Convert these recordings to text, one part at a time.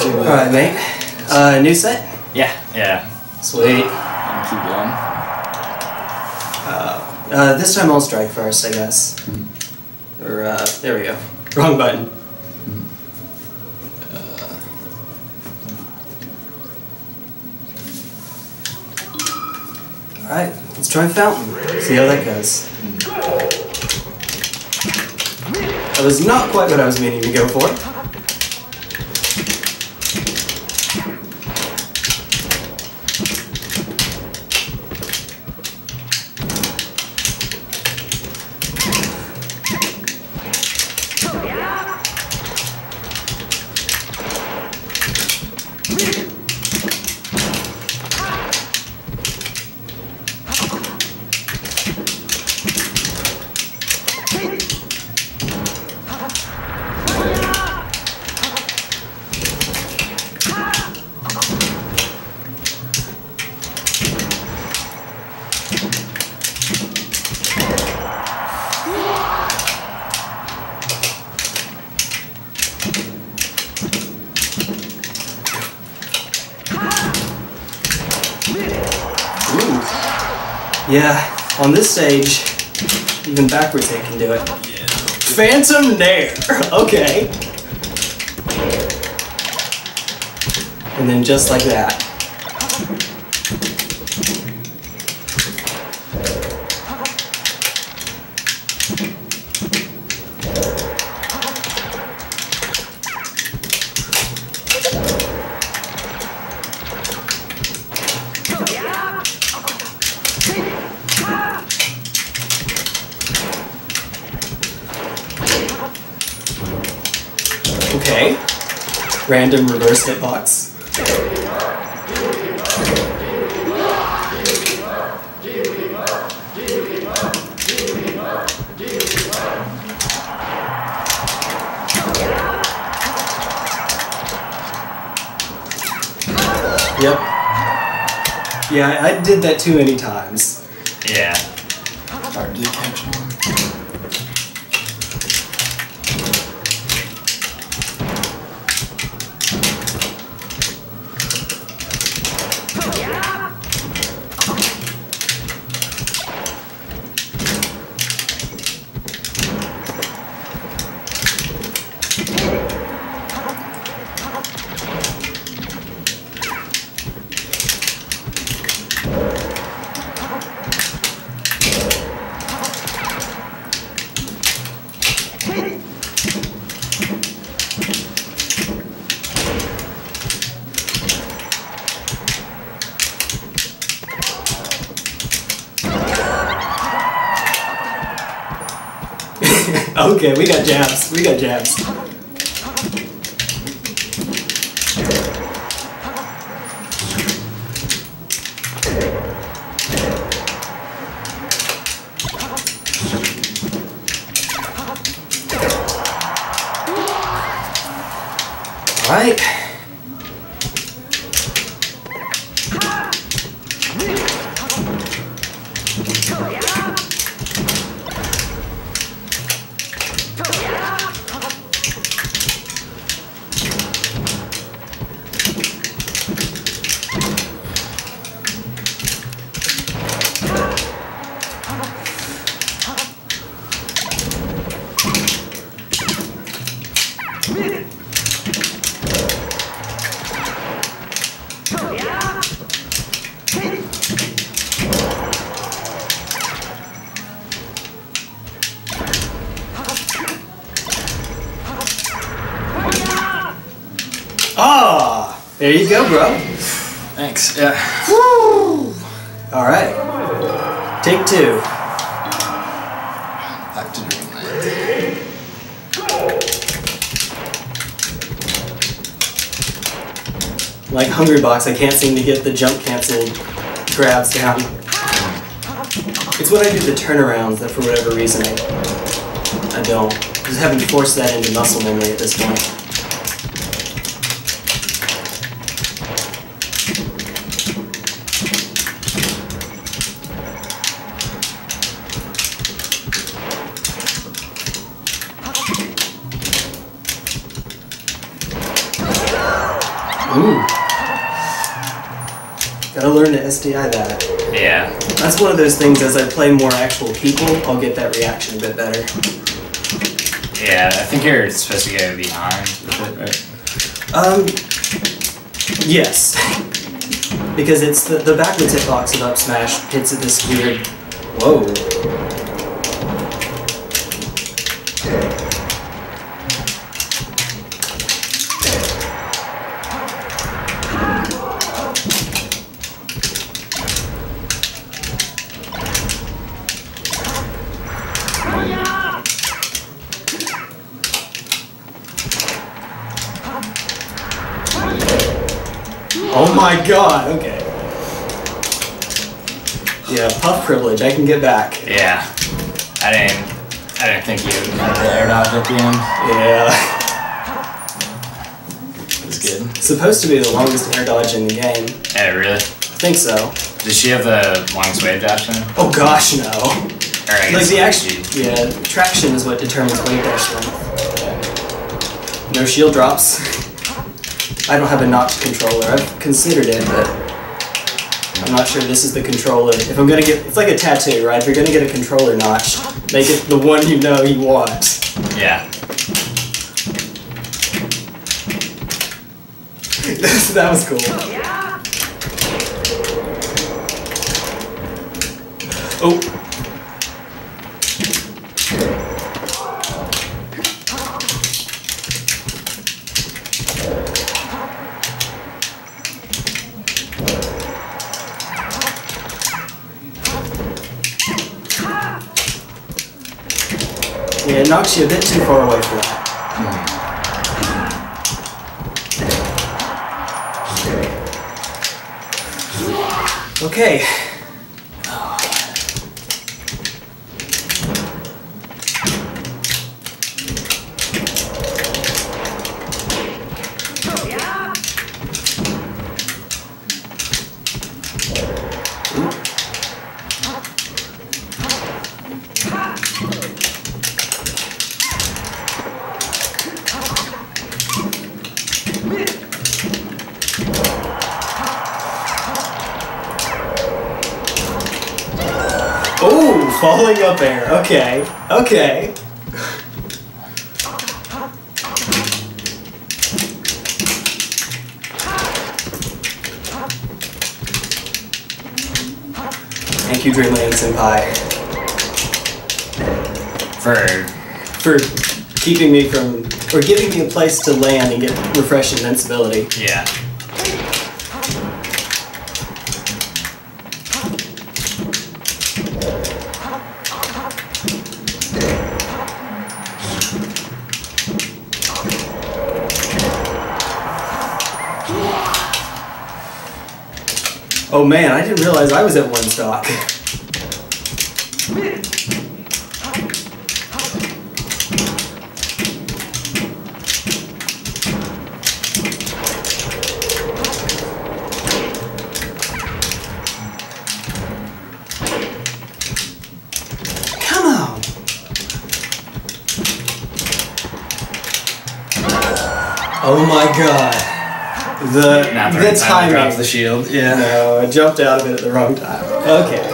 Alright, mate. New set? Yeah. Sweet. Keep going. This time I'll strike first, I guess. Or, there we go. Wrong button. Alright, let's try Fountain. See how that goes. That was not quite what I was meaning to go for. Yeah, on this stage, even backwards they can do it. Yeah. Phantom Nair! Okay. And then just like that. Okay. Random reverse hitbox. Yep. Yeah, I did that too many times. Yeah. Hard to catch on. Okay, we got jabs. We got jabs. All right. Ah, there you go, bro. Thanks. Yeah. Woo! All right. Take two. Back to Dreamland. Like Hungry Box, I can't seem to get the jump canceled grabs down. It's when I do the turnarounds that for whatever reason I don't. Just haven't forced that into muscle memory at this point. Ooh. Gotta learn to SDI that. Yeah. That's one of those things, as I play more actual people, I'll get that reaction a bit better. Yeah, I think you're supposed to go behind with it, right? Yes. Because it's the backwards hitbox of up smash hits at this weird... Whoa. Oh my god, okay. Yeah, puff privilege, I can get back. Yeah. I didn't think you had the air dodge at the end. Yeah. It's good. It's supposed to be the longest air dodge in the game. Yeah, really? I think so. Does she have the longest wave dash then? Oh gosh, no. Or I Like guess the action, yeah, traction is what determines wave dash length. No shield drops. I don't have a notch controller. I've considered it, but I'm not sure this is the controller. If I'm gonna get, it's like a tattoo, right? If you're gonna get a controller notch, make it the one you know you want. Yeah. That was cool. Oh. Yeah, it knocks you a bit too far away for that. Okay. Oh, falling up air. Okay. Okay. Thank you, Dreamland Senpai, for keeping me from, or giving me a place to land and get refreshed invincibility. Yeah. Oh man, I didn't realize I was at one stock. Come on! Oh my god. The timing. Drops the shield. Yeah. No, I jumped out of it at the wrong time. Okay.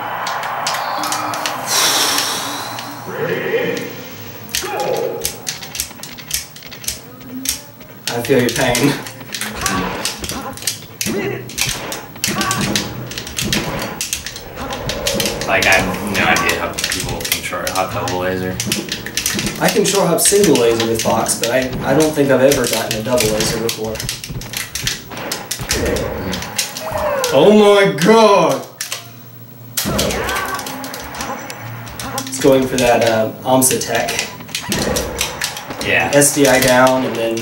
I feel your pain. Like, I have no idea how people can short hop double laser. I can short hop single laser with Fox, but I don't think I've ever gotten a double laser before. Oh my god! It's going for that AMSA tech. Yeah. SDI down and then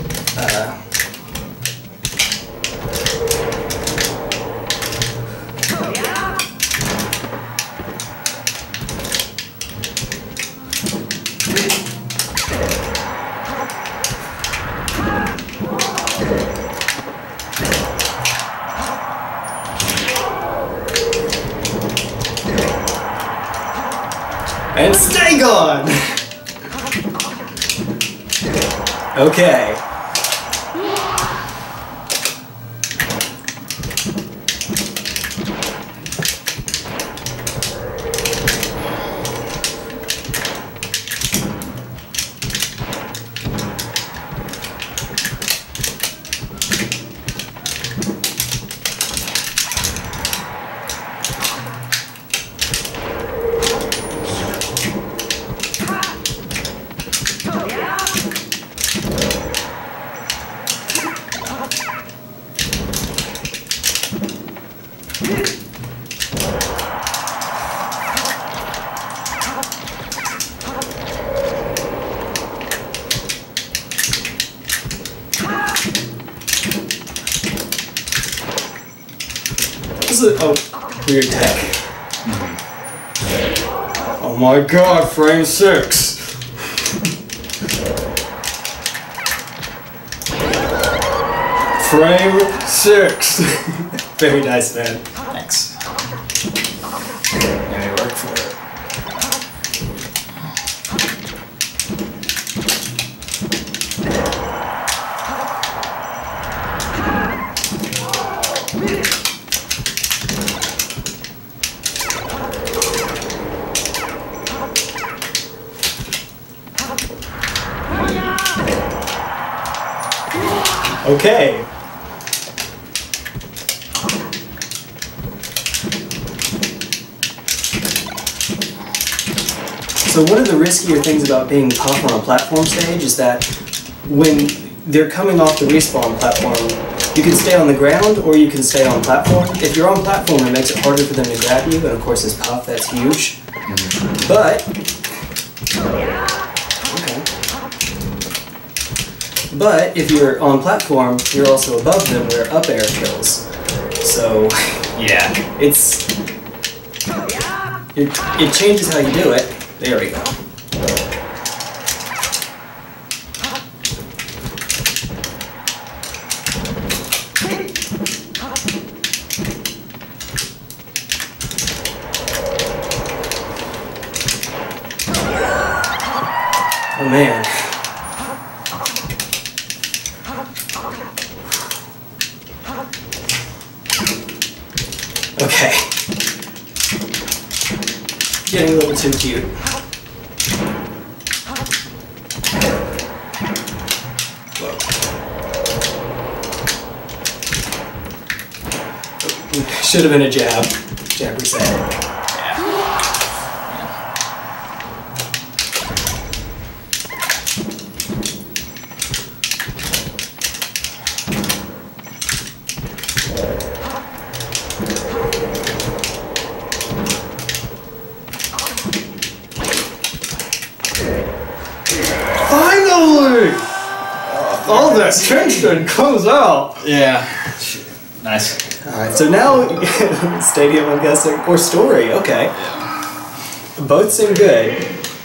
and stay gone! Okay. This is weird tech. Oh my god, frame 6! Frame 6! Very nice, man. Thanks. Maybe work for it. Okay. So one of the riskier things about being Puff on a platform stage is that when they're coming off the respawn platform, you can stay on the ground or you can stay on platform. If you're on platform, it makes it harder for them to grab you, and of course as Puff, that's huge. But But if you're on platform, you're also above them where up air kills. So yeah, it changes how you do it. There we go. Oh man. Okay. Getting a little too cute. Whoa. Should have been a jab. Jab reset. Finally! All that tension comes out! yeah. Nice. Alright, so now Stadium, I'm guessing, or Story, okay. Yeah. Both seem good.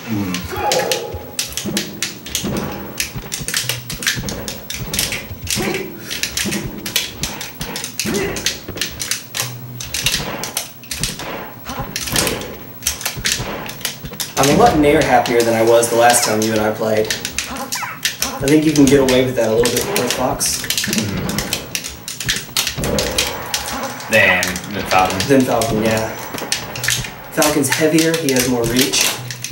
I'm a lot near happier than I was the last time you and I played. I think you can get away with that a little bit with Fox. Then Falcon. Than Falcon, yeah. Falcon's heavier, he has more reach.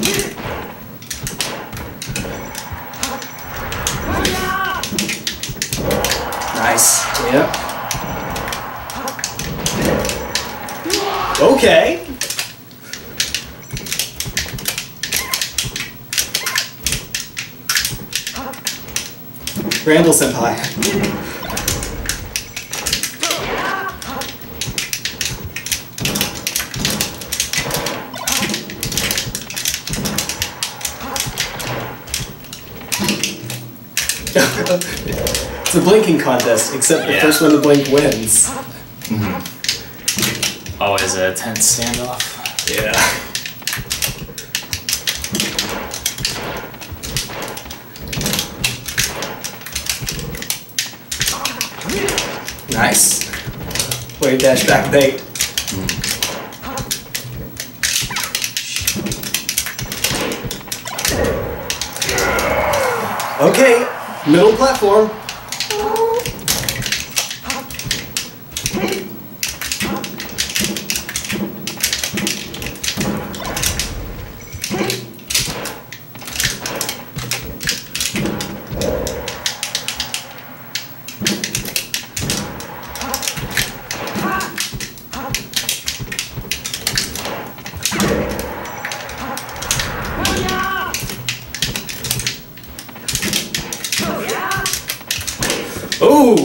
Nice. Yep. Okay. Randall Senpai. It's a blinking contest, except the first one to blink wins. Always a tense standoff. Yeah. Nice. Wave dash back bait. Okay, middle platform. Ooh!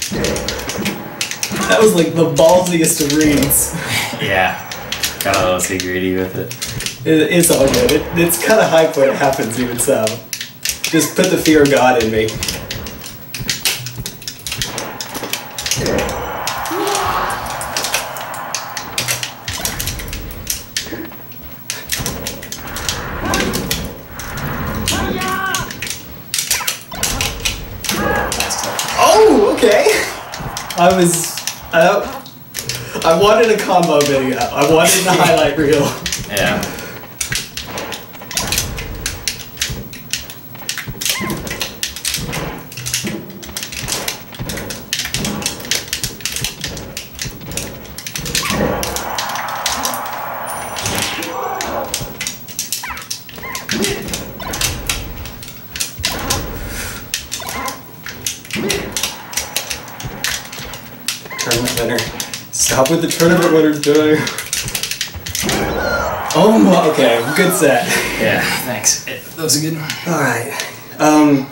That was like the ballsiest of reads. Yeah. Got a little too greedy with it. It's all good. It's kind of hype when it happens, even so. Just put the fear of God in me. I wanted a combo video. I wanted the highlight reel. Yeah. Tournament winner. Stop with the tournament winners, Joey. Oh, okay, good set. Yeah, thanks. That was a good one. All right.